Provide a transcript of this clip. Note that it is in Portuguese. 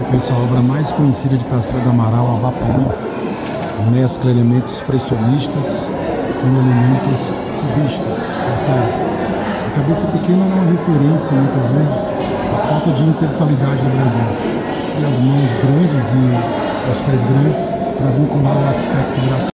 Essa é a obra mais conhecida de Tarsila do Amaral, Abapoxi. Mescla elementos expressionistas com elementos cubistas. Ou seja, a cabeça pequena é uma referência, muitas vezes, à falta de intelectualidade no Brasil. E as mãos grandes e os pés grandes para vincular o aspecto engraçado.